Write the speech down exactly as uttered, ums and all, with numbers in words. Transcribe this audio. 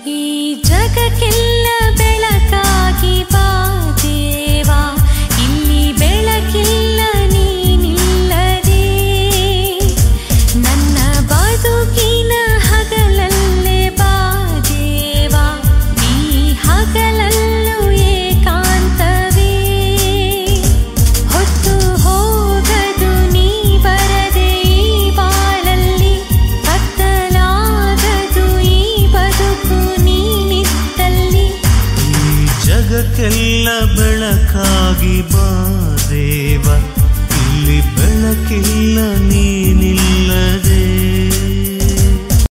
ಈ ಜಗಕ್ಕೆಲ್ಲ ಬೆಳಕಾಗಿ ಬಾ ದೇವಾ, ಇಲ್ಲಿ ಬೆಳಕಿಲ್ಲ ನೀನಿಲ್ಲದೆ. ನನ್ನ ಬದುಕಿನ ಹಗಲಲ್ಲೇ ಬಾ ದೇವಾ, ಈ ಹಗಲಲ್ಲೂ ಏಕಾಂತವೇ. ಹೊತ್ತು ಹೋಗದು ನೀ ಬರದೆ ಈ ಬಾಳಲ್ಲಿ, ಕತ್ತಲಾಗದು ಈ ಬದುಕು ನೀನಿದ್ದಲ್ಲಿ. ಈ ಜಗಕ್ಕೆಲ್ಲ ಬೆಳಕಾಗಿ ಬಾ ದೇವ, ಇಲ್ಲಿ ಬೆಳಕಿಲ್ಲ ನೀನಿಲ್ಲದೆ.